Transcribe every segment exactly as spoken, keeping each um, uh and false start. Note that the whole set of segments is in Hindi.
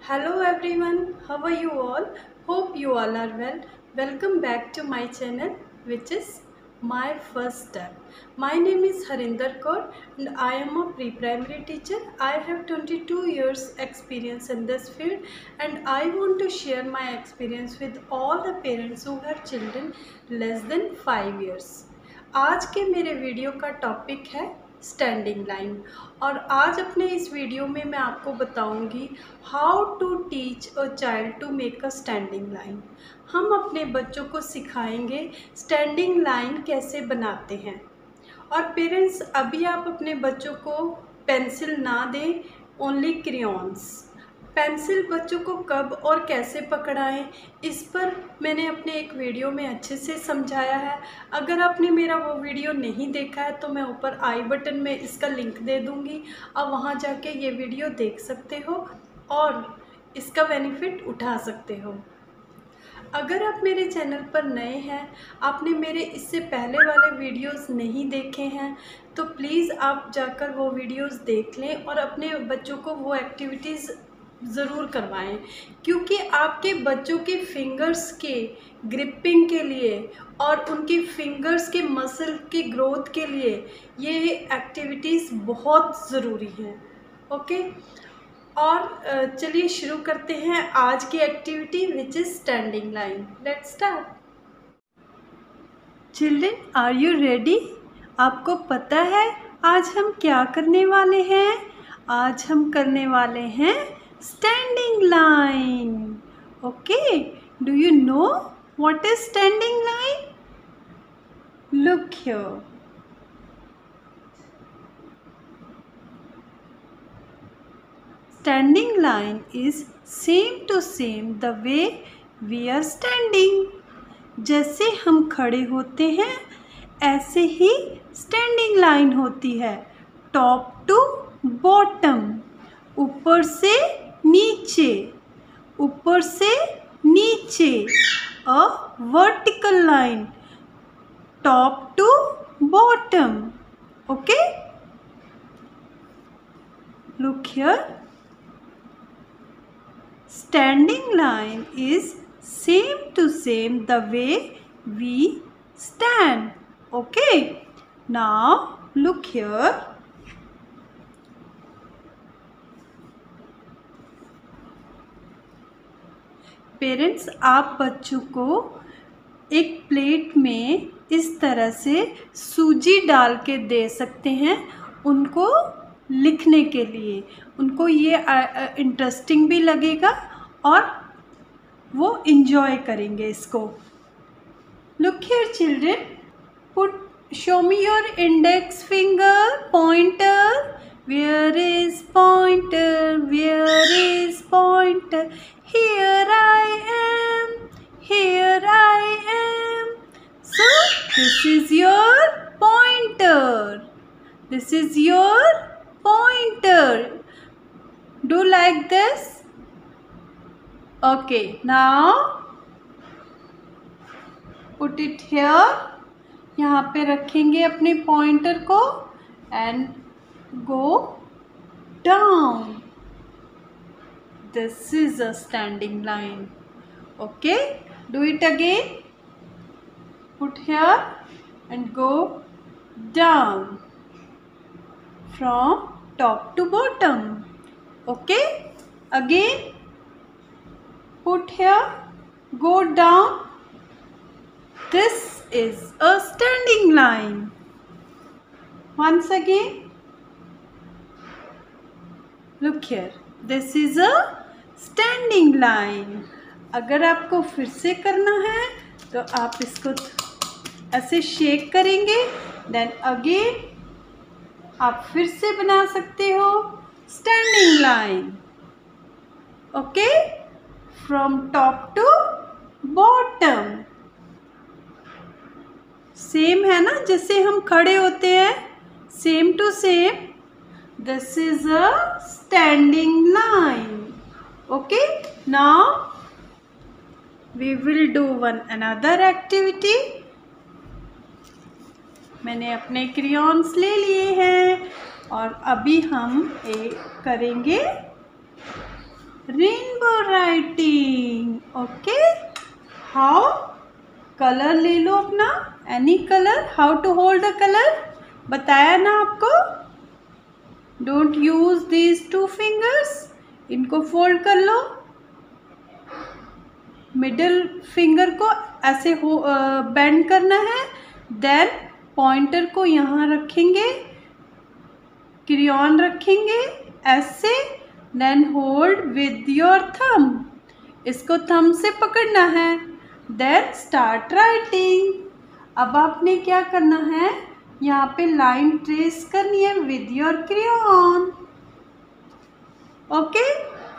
Hello everyone, how are you all? Hope you all are well. Welcome back to my channel, which is My First Step. My name is Harinder Kaur and I am a pre-primary teacher. I have twenty-two years experience in this field and I want to share my experience with all the parents who have children less than five years. आज के मेरे वीडियो का टॉपिक है स्टैंडिंग लाइन और आज अपने इस वीडियो में मैं आपको बताऊंगी how to teach a child to make a standing line. हम अपने बच्चों को सिखाएंगे स्टैंडिंग लाइन कैसे बनाते हैं। और पेरेंट्स, अभी आप अपने बच्चों को पेंसिल ना दें, ओनली क्रेयॉन्स। पेंसिल बच्चों को कब और कैसे पकड़ाएं, इस पर मैंने अपने एक वीडियो में अच्छे से समझाया है। अगर आपने मेरा वो वीडियो नहीं देखा है तो मैं ऊपर आई बटन में इसका लिंक दे दूँगी, आप वहाँ जाके ये वीडियो देख सकते हो और इसका बेनिफिट उठा सकते हो। अगर आप मेरे चैनल पर नए हैं, आपने मेरे इससे पहले वाले वीडियोस नहीं देखे हैं, तो प्लीज़ आप जाकर वो वीडियोस देख लें और अपने बच्चों को वो एक्टिविटीज़ ज़रूर करवाएं, क्योंकि आपके बच्चों के फिंगर्स के ग्रिपिंग के लिए और उनकी फिंगर्स के मसल की ग्रोथ के लिए ये एक्टिविटीज़ बहुत ज़रूरी हैं। ओके, और चलिए शुरू करते हैं आज की activity which is standing line. Let's start. Children, are you ready? आपको पता है आज हम क्या करने वाले हैं? आज हम करने वाले हैं standing line. Okay, do you know what is standing line? Look here. Standing line is same to same the way we are standing. जैसे हम खड़े होते हैं ऐसे ही स्टैंडिंग लाइन होती है, टॉप टू बॉटम, ऊपर से नीचे, ऊपर से नीचे, a vertical line, top to bottom. Okay, look here. Standing line is same to same the way we stand. Okay, now look here. Parents, आप बच्चों को एक प्लेट में इस तरह से सूजी डाल के दे सकते हैं उनको लिखने के लिए। उनको ये इंटरेस्टिंग भी लगेगा और वो इन्जॉय करेंगे इसको। Look here children, put show me your index finger, pointer, where is pointer, where is pointer, here I am, here I am. So this is your pointer, this is your pointer. Do like this? Okay, now put it here. यहाँ पे रखेंगे अपने पॉइंटर को and go down. This is a standing line. Okay, do it again. Put here and go down from top to bottom. Okay, again put here, go down. This is a standing line. Once again, look here, this is a standing line. अगर आपको फिर से करना है तो आप इसको ऐसे शेक करेंगे, then again आप फिर से बना सकते हो standing line. Okay, from top to bottom. Same है ना, जैसे हम खड़े होते हैं, same to same. This is a standing line. Okay, now we will do one another activity. मैंने अपने क्रेयॉन्स ले लिए हैं और अभी हम एक करेंगे rainbow your writing. Okay, how, colour ले लो अपना, any colour. How to hold the colour बताया ना आपको। Don't use these two fingers, इनको फोल्ड कर लो। मिडिल फिंगर को ऐसे हो बेंड करना है, देन पॉइंटर को यहाँ रखेंगे, क्रेयॉन रखेंगे ऐसे, then hold with your thumb, इसको थंब से पकड़ना है, देन स्टार्ट राइटिंग। अब आपने क्या करना है, यहाँ पे लाइन ट्रेस करनी है विद योर क्रेयॉन। ओके,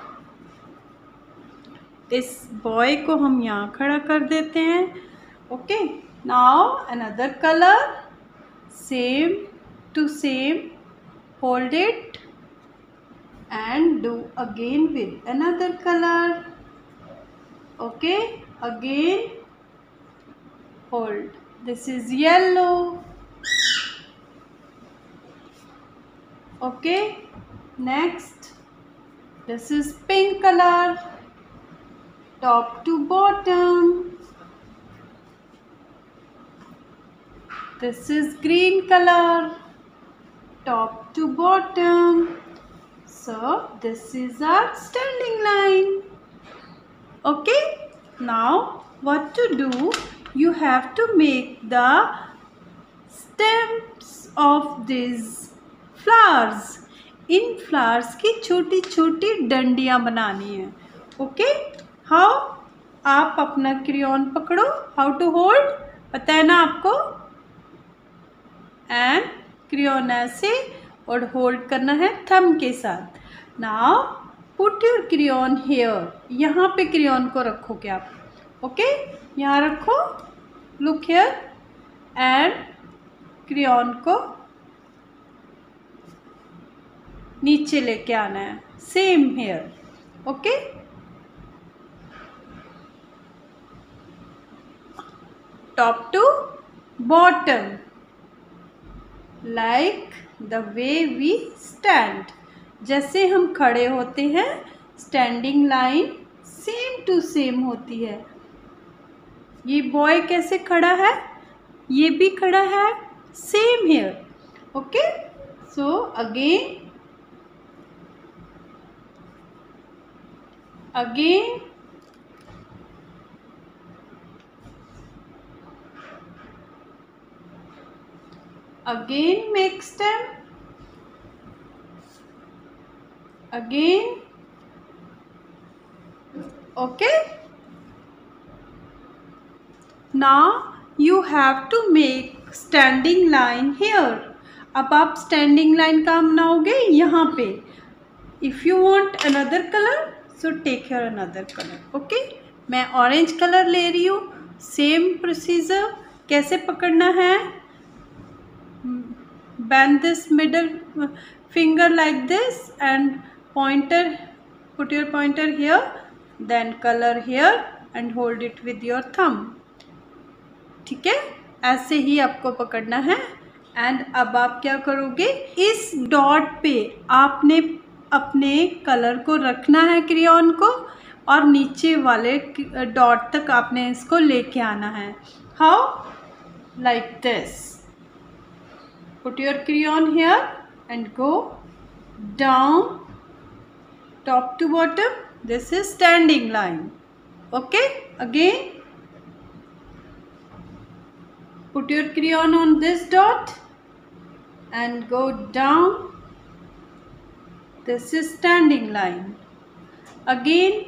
इस बॉय को हम यहाँ खड़ा कर देते हैं। Okay, now another colour, same to same, hold it and do again with another color. Okay, again hold, this is yellow. Okay, next this is pink color, top to bottom. This is green color, top to bottom. So this is our standing line. Okay, now what to do, you have to make the stems of these flowers. इन flowers की छोटी छोटी डंडियां बनानी है। ओके, हाउ, आप अपना क्रेयॉन पकड़ो, हाउ टू होल्ड पता है ना आपको, एंड क्रेयॉन ऐसे और होल्ड करना है थंब के साथ। Now put your crayon here, यहाँ पे क्रेयॉन को रखोगे आप। ओके, यहाँ रखो, लुक हेयर, एंड क्रेयॉन को नीचे लेके आना है, same here. Okay, top to bottom, like the way we stand, जैसे हम खड़े होते हैं, standing line same to same होती है। ये बॉय कैसे खड़ा है, ये भी खड़ा है, same here. Okay, so again again again make stem, again. Okay, now you have to make standing line here. अब आप standing line का बनाओगे यहाँ पे। If you want another color, so take here another color. Okay, मैं orange color ले रही हूँ। Same procedure, कैसे पकड़ना है, bend this middle finger like this and pointer, put your pointer here, then color here and hold it with your thumb. ठीक है, ऐसे ही आपको पकड़ना है। एंड अब आप क्या करोगे, इस डॉट पे आपने अपने कलर को रखना है, क्रेयॉन को, और नीचे वाले डॉट तक आपने इसको लेके आना है। How, like this, put your crayon here and go down, top to bottom, this is standing line. Okay, again put your crayon on this dot and go down, this is standing line. Again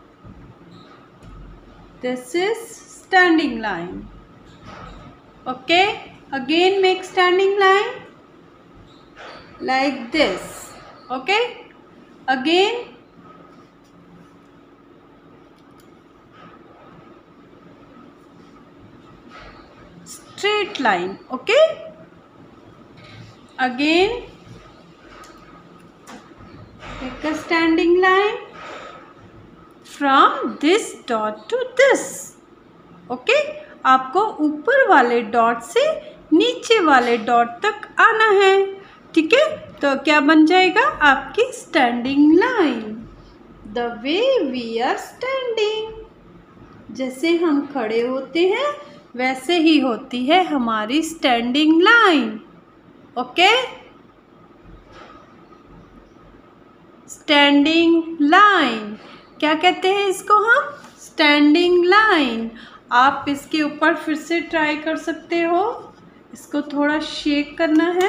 this is standing line. Okay, again make standing line like this. Okay, again straight line. Okay, again take a standing line from this dot to this. Okay, आपको ऊपर वाले डॉट से नीचे वाले डॉट तक आना है। ठीक है, तो क्या बन जाएगा आपकी standing line. The way we are standing. जैसे हम खड़े होते हैं वैसे ही होती है हमारी standing line. Okay, standing line क्या कहते हैं इसको हम? Standing line. आप इसके ऊपर फिर से ट्राई कर सकते हो। इसको थोड़ा शेक करना है।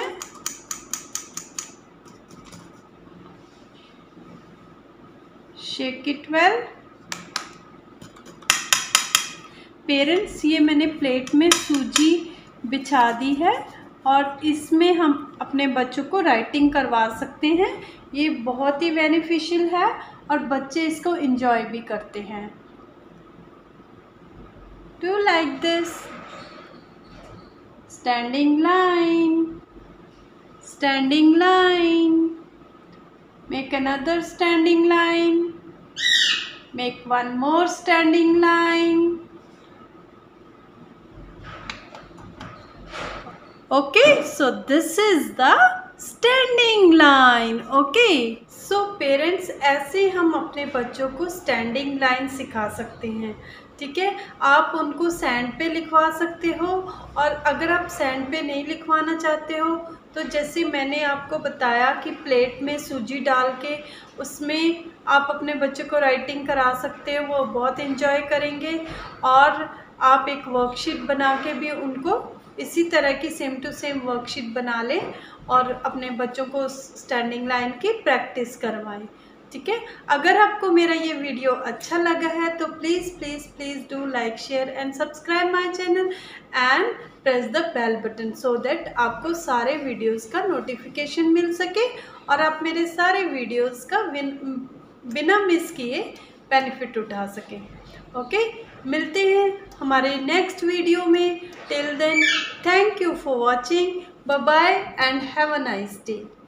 Shake it well. पेरेंट्स, ये मैंने प्लेट में सूजी बिछा दी है और इसमें हम अपने बच्चों को राइटिंग करवा सकते हैं। ये बहुत ही बेनिफिशियल है और बच्चे इसको एंजॉय भी करते हैं। Do like this? Standing line, standing line. Make another standing line. Make one more standing line. Okay, so this is the standing line. Okay, so parents, ऐसे हम अपने बच्चों को स्टैंडिंग लाइन सिखा सकते हैं। ठीक है, आप उनको सैंड पे लिखवा सकते हो और अगर आप सैंड पे नहीं लिखवाना चाहते हो तो जैसे मैंने आपको बताया कि प्लेट में सूजी डाल के उसमें आप अपने बच्चों को राइटिंग करा सकते हो, वो बहुत एंजॉय करेंगे। और आप एक वर्कशीट बना के भी उनको इसी तरह की सेम टू सेम वर्कशीट बना लें और अपने बच्चों को स्टैंडिंग लाइन की प्रैक्टिस करवाएं। ठीक है, अगर आपको मेरा ये वीडियो अच्छा लगा है तो please please please do like, share and subscribe my channel and press the bell button so that आपको सारे वीडियोस का नोटिफिकेशन मिल सके और आप मेरे सारे वीडियोस का बिना मिस किए बेनिफिट उठा सकें। ओके, मिलते हैं हमारे नेक्स्ट वीडियो में। Till then, thank you for watching. Bye bye and have a nice day.